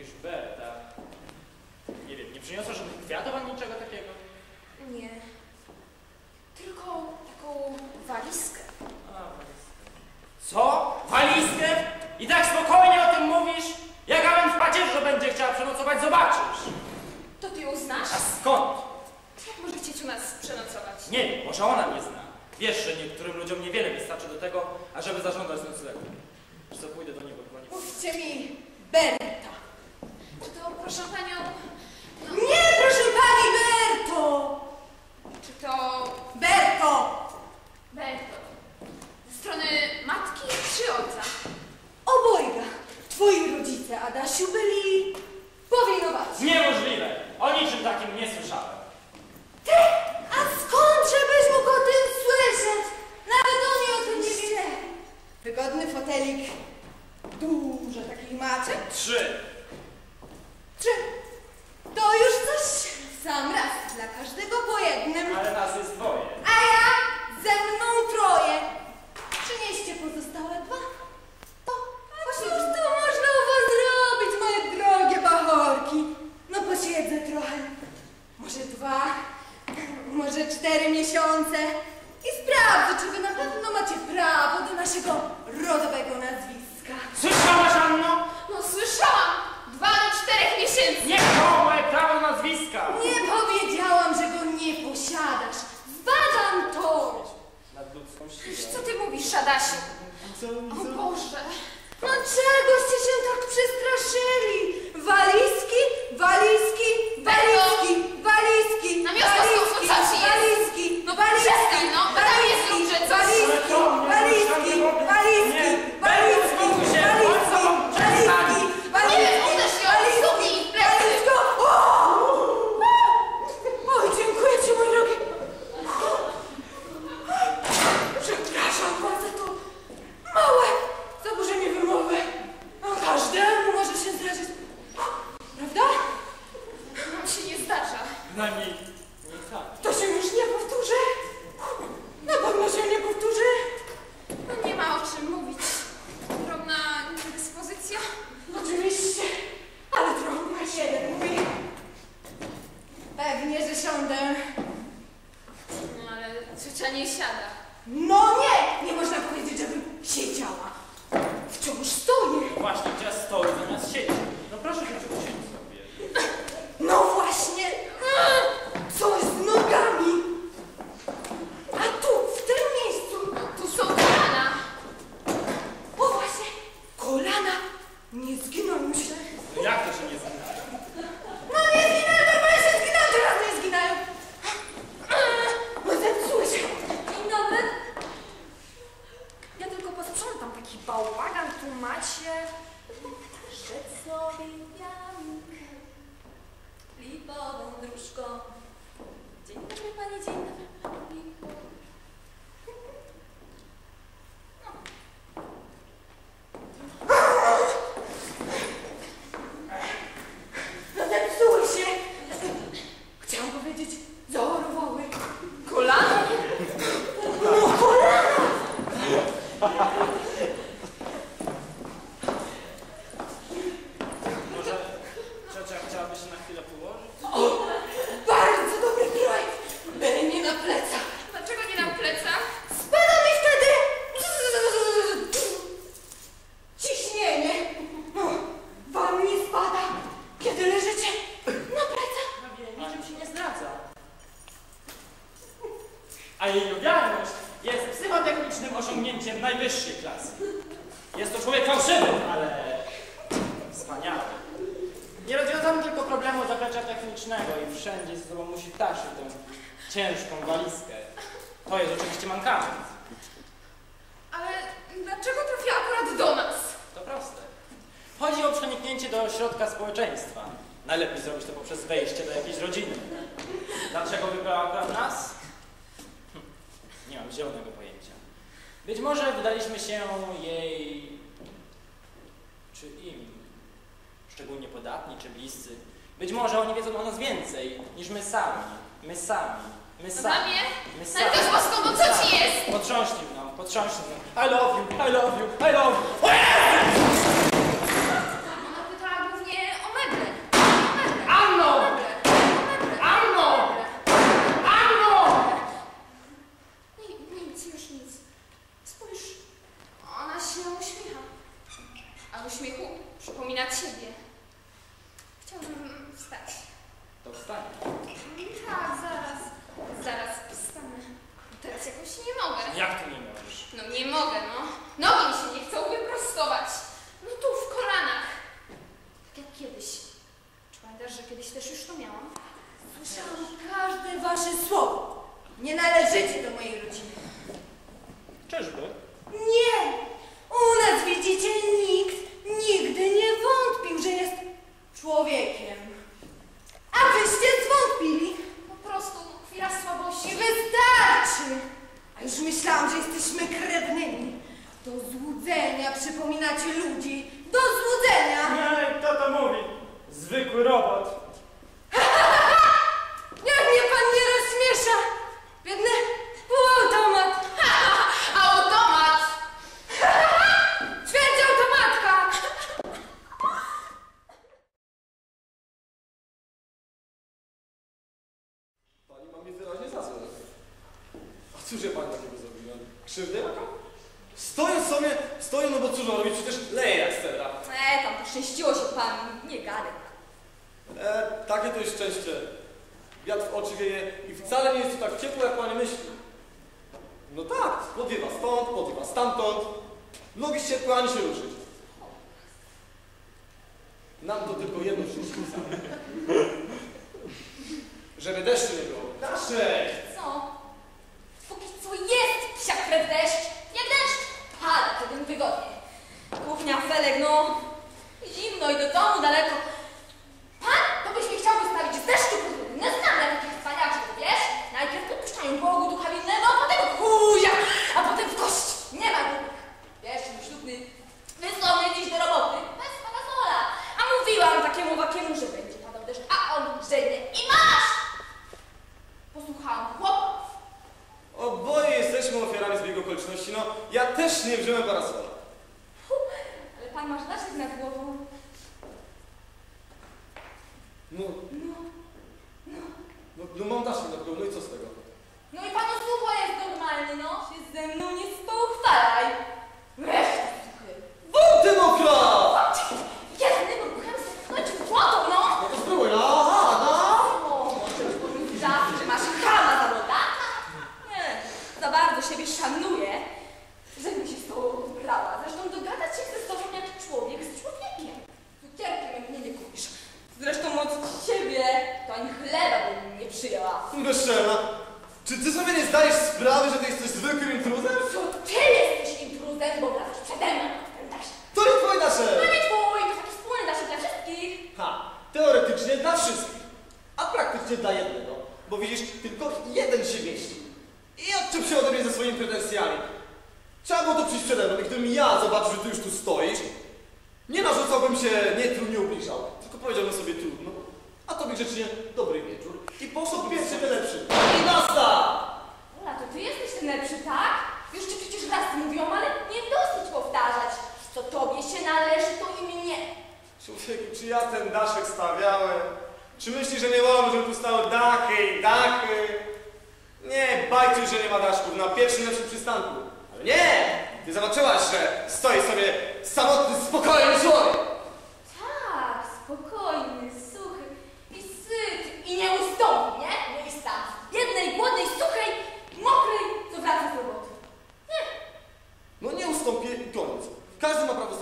niż Berta. Nie wiem, nie przyniosła żadnych kwiatów ani niczego takiego? Nie. Tylko taką walizkę. A, walizkę. Co? Walizkę? I tak spokojnie o tym mówisz? Jak Amen w pacierzu będzie chciała przenocować, zobaczysz. To ty ją znasz? A skąd? Jak może chcieć u nas przenocować? Nie wiem, może ona mnie zna. Wiesz, że niektórym ludziom niewiele wystarczy do tego, ażeby zażądać noclegu. Wiesz co, pójdę do niego, chyba nie. Mówcie mi, Berta. Czy to, proszę panią... No, Nie, proszę pani, Berto! czy to... Berto! Berto. Ze strony matki czy ojca? Obojga. Twoi rodzice, Adasiu, byli powinowaci. Niemożliwe! O niczym takim nie słyszałem. Ty? A skądże byś mógł o tym słyszeć? Nawet oni o tym nie wiedzieli. Wygodny fotelik. Dużo takich maczek. 3. 3. To już coś w sam raz. Dla każdego po jednym. Ale nas jest 2. A ja ze mną 3. Przynieście pozostałe 2. To cóż tu można u was zrobić, moje drogie bachorki? No posiedzę trochę. Może 2, może 4 miesiące. I sprawdzę, czy wy na pewno macie prawo do naszego rodowego nazwiska. Słyszałaś, Anno? No słyszałam! 2 do 4 miesięcy! Nie to moje prawo nazwiska! Nie powiedziałam, że go nie posiadasz. Zbadam to. Nad ludzką Wiesz, siłą. co ty mówisz, Adasiu? O Boże! No czegoście się tak przestraszyli? Walizki, walizki, walizki, walizki, Na miasto walizki, co ci jest? walizki, No walizki, przestań, no, tam jest walizki, lub, że coś. walizki, walizki, walizki, Nie, walizki, uspokój się, walizki, przestań. walizki, Nie, uderz ją, stuknij w plecy. walizki. Oj, dziękuję ci, mój drogi. Przepraszam was za to małe zaburzenie wymowy. Każdemu może się zdarzyć. Prawda? Nam się nie zdarza. Przynajmniej nie tak. To się już nie powtórzy. Na pewno się nie powtórzy. No nie ma o czym mówić. Drobna niedyspozycja. Oczywiście. Ale trudno się jeden mówi. Pewnie, że siądę. No ale ciocia nie siada. No nie! Nie można powiedzieć, żebym siedziała. Wciąż stoję. Właśnie, gdzie stoi zamiast siedzieć. No proszę cię, usiądź sobie. No właśnie. Coś z nogami. A tu, w tym miejscu. Tu są kolana. O właśnie. Kolana nie zginą się. No jak to się nie zna? No nie zginają, normalnie się zginają, teraz nie zginają. No zepsuły się. Dzień dobry. Ja tylko posprzątam taki bałagan, tu macie. Szedł sobie piankę lipową dróżką. Dzień dobry, panie, dzień dobry. No zepsuły się. Chciałam powiedzieć, zachorowały. Kolana? No kolana! Może ciocia chciałaby się na chwilę położyć? O, bardzo dobry projekt. Byle nie na plecach. Dlaczego nie na plecach? Spada mi wtedy ciśnienie. No, wam nie spada, kiedy leżycie na plecach. Prawie niczym się nie zdradza. A jej lojalność jest psychotechnicznym osiągnięciem najwyższej klasy. Jest to człowiek fałszywy, ale wspaniały. Nie rozwiązamy tylko problemu zaplecza technicznego i wszędzie ze sobą musi taszyć tę ciężką walizkę. To jest oczywiście mankament. Ale dlaczego trafiła akurat do nas? To proste. Chodzi o przeniknięcie do środka społeczeństwa. Najlepiej zrobić to poprzez wejście do jakiejś rodziny. Dlaczego wybrała akurat nas? Nie mam zielonego pojęcia. Być może wydaliśmy się jej czy im szczególnie podatni czy bliscy. Być może oni wiedzą o nas więcej niż my sami. My sami. My No sami. dla mnie? My Na litość boską, no co ci jest? Potrząśnij mną, potrząśnij mną. I love you, I love you, I love you. O Jezu! Ona pytała głównie o a w uśmiechu przypomina ciebie. Chciałabym wstać. To wstań. Tak, zaraz wstanę. Teraz jakoś nie mogę. Jak ty nie możesz? No nie mogę, no. Nogi mi się nie chcą wyprostować. No tu, w kolanach. Tak jak kiedyś. Czy pamiętasz, że kiedyś też już to miałam? Słyszałam każde wasze słowo. Nie należycie do mojej rodziny. Czyżby? Nie! U nas, widzicie, nikt nigdy nie wątpił, że jest człowiekiem. A wyście zwątpili. Po prostu chwila słabości. I wystarczy! A już myślałam, że jesteśmy krewnymi. Do złudzenia przypominacie ludzi. Do złudzenia! No i kto to mówi? Zwykły robot. Jak mnie pan nie rozśmiesza! Biedny półautomat! Automat! Ćwierć automatka! Pani ma mi wyraźnie za złe. A cóż ja pani takiego zrobiłem? Krzywdę jaką? Stoję, no bo cóż mam robić? Przecież leje jak stera. Tam poszczęściło się panu, nie gadaj. Takie to jest szczęście. Wiatr w oczy wieje i wcale nie jest to tak ciepło, jak pani myśli. No tak, podwiewa stąd, podwiewa stamtąd. Nogi ściekłe, ani się ruszyć. Nam to tylko jedno wszystko. Żeby deszczu nie było. Daszek! Co? Póki co jest psia krew deszcz. Jak deszcz? Pada, kiedy wygodnie. Kuchnia, Felek, no. Zimno i do domu daleko. Pan to byś mi chciał wystawić z deszczu podwójny. Nie znam ja takich cwaniaczków, wiesz? Najpierw podpuszczają Bogu ducha winnego, a potem kuzia, a potem w kość. Nie ma głupich. Wiesz, mój ślubny wysłał mnie dziś do roboty. Bez parasola. A mówiłam takiemu wakiemu, że będzie padał deszcz, a on że nie. I masz! Posłuchałam chłopów. Oboje jesteśmy ofiarami zbiegu okoliczności. No, ja też nie wziąłem parasola. Ale pan masz daszek nad głową. No mam daszek nad głową, no i co z tego? No i panu słucho jest normalny, no. Się ze mną nie spochwalaj. Weź Buty mokra! jednym ruchem skończył złotą, no. No to spróbuj, no, aha, no. O, możesz powiedzieć zawsze, że masz chama za rodaka? Nie, za bardzo siebie szanuję, żebym się z tobą wybrała. Zresztą dogadać się chcę z tobą jak człowiek z człowiekiem. Cukierkiem jak mnie nie kupisz. Zresztą od ciebie to ani chleba bym nie przyjęła. Bezczelna. Czy ty sobie nie zdajesz sprawy, że ty jesteś zwykłym intruzem? To ty jesteś intruzem, bo wracasz przede mną na ten daszek. To nie twój daszek! No nie twój, to taki wspólny daszek dla wszystkich. Ha, teoretycznie dla wszystkich, a praktycznie dla jednego. Bo widzisz, tylko jeden się mieści. I odczep się ode mnie ze swoimi pretensjami. Trzeba było to przyjść przede mną i gdybym ja zobaczył, że ty już tu stoisz, nie narzucałbym się, nie ubliżał, tylko powiedziałbym sobie trudno, a tobie grzecznie dobry wieczór i poszedł pierwszy ten lepszy. I basta! Ola, to ty jesteś ten lepszy, tak? Już ci przecież raz mówiłam, ale nie dosyć powtarzać. Co tobie się należy, to i mnie. Człowieku, czy ja ten daszek stawiałem? Czy myślisz, że nie wolno, żeby tu stały dachy i dachy? Nie, bajcie, że nie ma daszków na pierwszym lepszym przystanku. Ale nie! Ty zobaczyłaś, że stoi sobie samotny, spokojny człowiek! Tak, spokojny, suchy i syty. I nie ustąpi, nie? Miejsca jednej, głodnej, suchej, mokrej, co wraca z roboty. Nie. No nie ustąpię, koniec. Każdy ma prawo